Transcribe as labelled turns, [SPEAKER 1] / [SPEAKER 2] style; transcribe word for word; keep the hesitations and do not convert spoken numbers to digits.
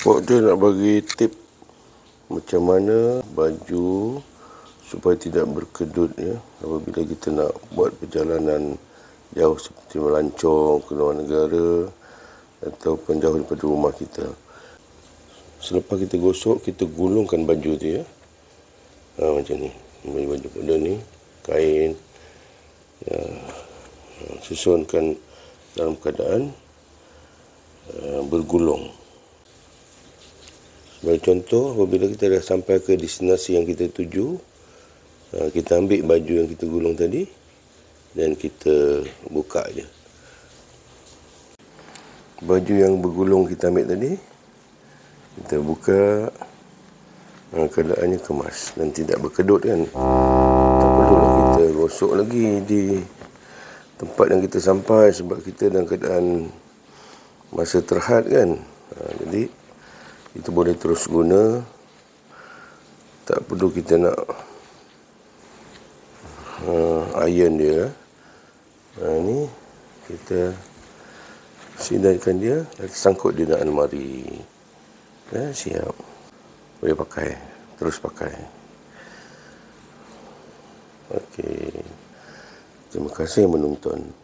[SPEAKER 1] Pok dia nak bagi tip macam mana baju supaya tidak berkedut ya apabila kita nak buat perjalanan jauh seperti melancong ke luar negara ataupun jauh daripada rumah kita. Selepas kita gosok, kita gulungkan baju tu ya. Ha, macam ni. Baju-baju pada ni, kain. Ya, susunkan dalam keadaan uh, bergulung. Sebagai contoh, apabila kita dah sampai ke destinasi yang kita tuju, uh, kita ambil baju yang kita gulung tadi dan kita buka je. Baju yang bergulung kita ambil tadi, kita buka, uh, keadaannya kemas dan tidak berkedut kan. Tak perlulah kita gosok lagi di tempat yang kita sampai sebab kita dalam keadaan masa terhad kan. Ha, jadi kita boleh terus guna, tak perlu kita nak uh, iron dia. Ha, ini kita sidaikan dia, sangkut di dalam almari. Ya, siap, boleh pakai, terus pakai. Okey, terima kasih menonton.